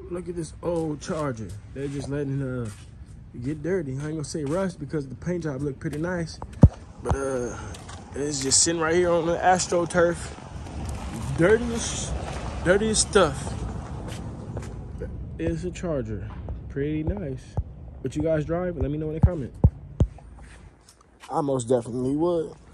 Look at this old Charger. They're just letting it get dirty. I ain't gonna say rust because the paint job looked pretty nice. But it's just sitting right here on the AstroTurf. Dirtiest stuff. It's a Charger. Pretty nice. But you guys drive? Let me know in the comment. I most definitely would.